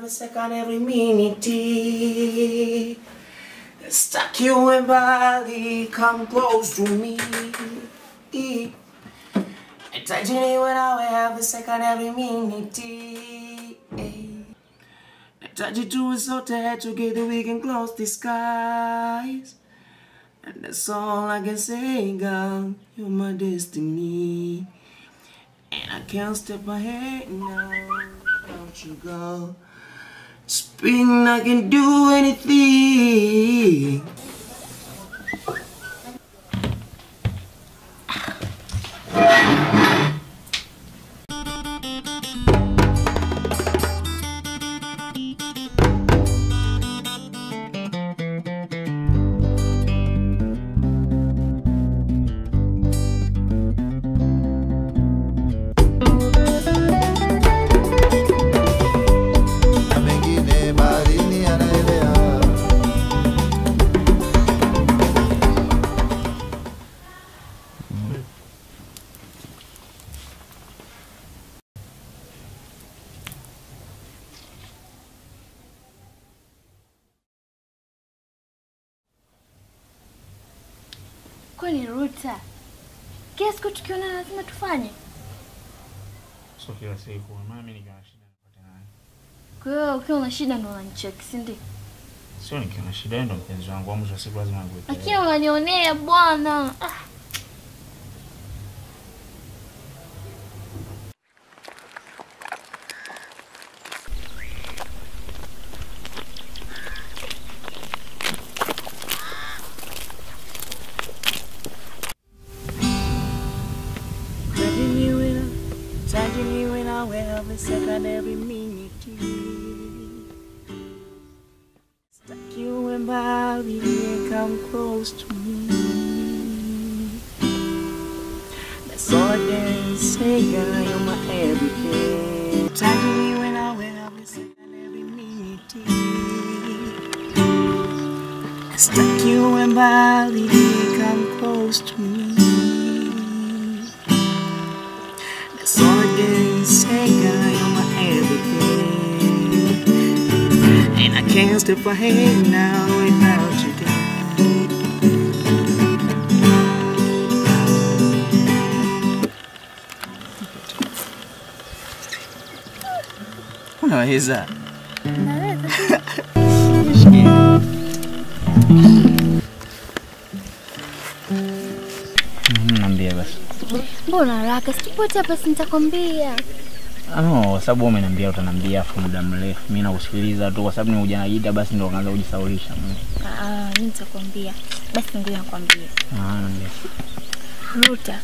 every second, every minute. Stuck you in body, come close to me. And touching you when I every second, every minute. And touch you to so tight, together we can close the skies. And that's all I can say, girl, you're my destiny. And I can't step ahead now without you, girl. Spring, I can do anything. Kwani Ruta, kiasi tukiona lazima tufanye? Sio kila siku, mimi nikiwa na shida napata naye. Kwa hiyo ukiwa na shida ndo unanicheck, si ndio? Sio nikiwa na shida ndo mpenzi wangu, wa mwisho wa siku lazima ngwete. Lakini unanionea bwana. Touching you in our every second, every minute. Stuck you in body, come close to me. That's all I can say, girl, you're my everything. Touching you in our every second, every minute. Stuck you in body, come close to me. So I can say, girl, you're my everything. And I can't step ahead now without you, girl. Unaweza? Naweza. Niambie basi. Mbona haraka? Sipote hapa nitakwambia. No, sababu umeniambia utaniambia afu muda mrefu. Mimi nakusikiliza tu kwa sababu ni ujanajiita basi ndio unaanza kujisaulisha. Mimi nitakwambia. Basi ngoja nikwambie. Niambie. Ruta.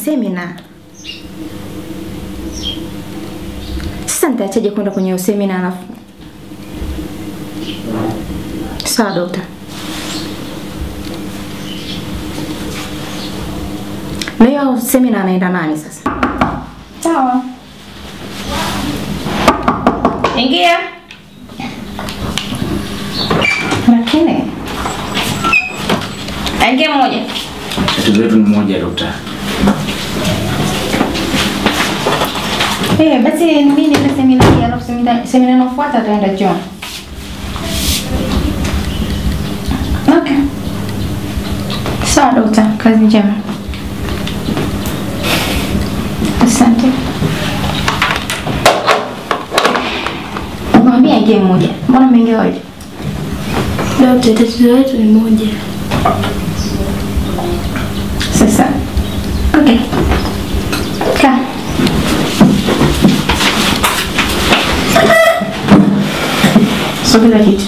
semina. Sasa nitaachaje kwenda kwenye semina alafu? Sawa dokta. Na hiyo semina anaenda nani sasa? Sawa. Ingia. Lakini ingia mmoja. Tatizo letu ni moja dokta. Basi mimi nenda semina hii alafu semina inayofuata tutaenda John. Okay. Sawa dokta, kazi njema. Asante. Mwambie ingie mmoja. Mbona mmeingia wote? Dokta, tatizo letu ni moja. Sasa. Okay. Kaa. Sogeza kiti.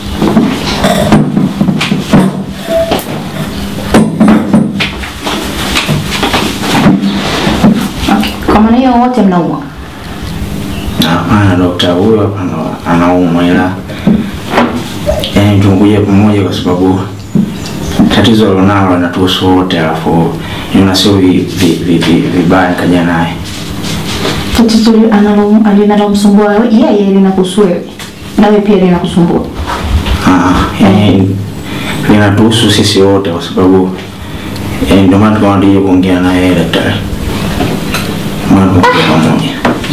Okay. Kwa maana hiyo wote mnaumwa? Hapana dokta, huyo hapa anaumwa ila yaani tunguye pamoja kwa sababu tatizo lonalo linatuhusu wote, alafu yuna sio vibaya kaja naye. Tatizo linalomsumbua yeye linakuhusu wewe. Na wewe pia linakusumbua. Yaani linatuhusu sisi wote kwa sababu ndio maana tukaanza kuongea na yeye daktari. Mambo pamoja.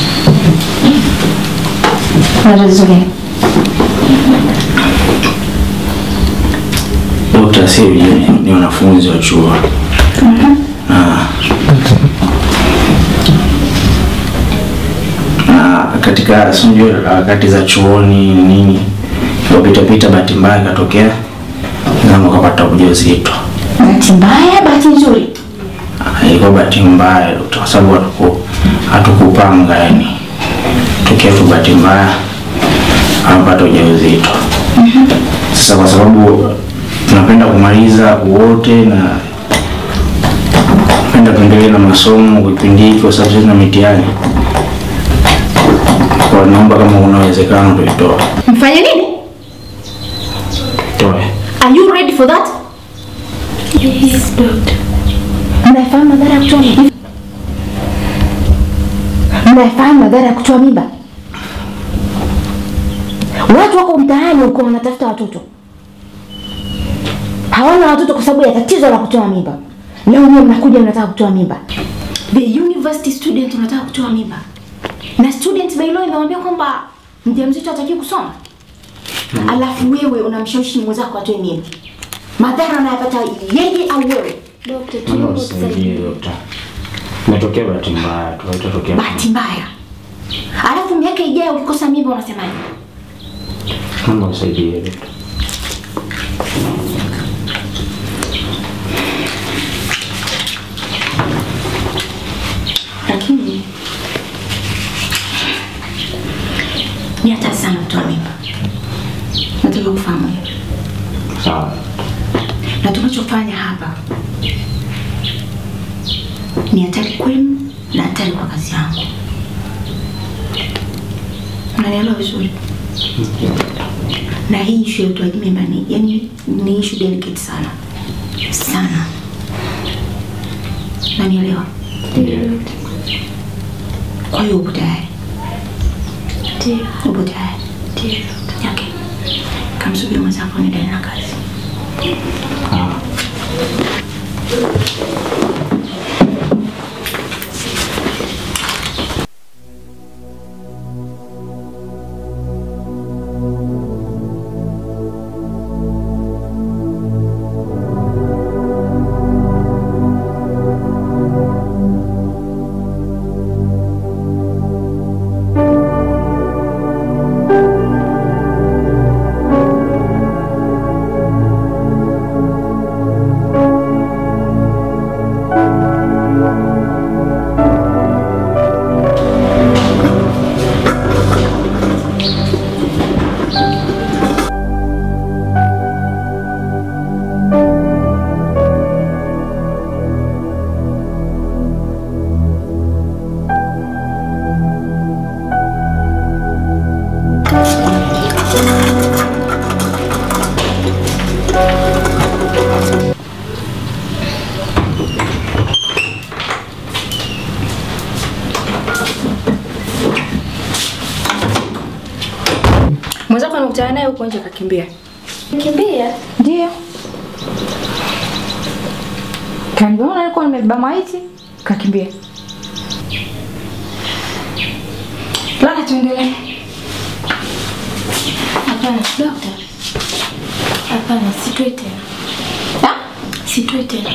Tatizo gani? Dokta, sisi ni wanafunzi wa chuo. Katika sio wakati za chuoni nini wapita bahati mbaya katokea kama ukapata ujauzito. Bahati mbaya, bahati nzuri? Ilikuwa bahati mbaya kwa sababu hatukupanga yani. Tokea tu bahati mbaya akapata ujauzito. Sasa kwa sababu tunapenda kumaliza wote na tunapenda kuendelea na masomo kipindi hiki kwa sababu tuna mitihani. Kwa naomba kama unawezekana tuitoe. Mfanye nini? Toe. Are you ready for that? Yes, doctor. Mnafahamu madhara ya kutoa mimba? Mnafahamu madhara ya kutoa mimba? Watu wako mtaani huko wanatafuta watoto. Hawana watoto kwa sababu ya tatizo la kutoa mimba. Leo nyinyi mnakuja mnataka kutoa mimba. The university student unataka kutoa mimba. Na student by law inawaambia kwamba mjamzito hatakiwi kusoma. Alafu wewe unamshawishi mwenzako atoe mimba. Madhara anayapata yeye au wewe? Dokta, tunakusaidie dokta. Natokea bahati mbaya, tutatokea. Bahati mbaya. Alafu miaka ijayo ukikosa mimba unasemaje? Naomba usaidie dokta. Lakini ni hatari sana kutoa mimba. Nataka kufahamu hiyo. Sawa. Na tunachofanya hapa ni hatari kwenu na hatari kwa kazi yangu. Unanielewa vizuri? Na hii issue ya utoaji mimba ni issue delicate sana. Sana. Unanielewa? Ndio. Kwa hiyo uko tayari? Ndio. Uko tayari? Ndio. Okay. Kamsubiri mwenzako niendelee na kazi. Mwenzako anakutana naye huko nje kakimbia. Kimbia? Ndio. Kaniona alikuwa nimebeba maiti, kakimbia. Lala tuendelee. Hapana, dokta. Hapana, sitoi tena. Ha? Sitoi tena.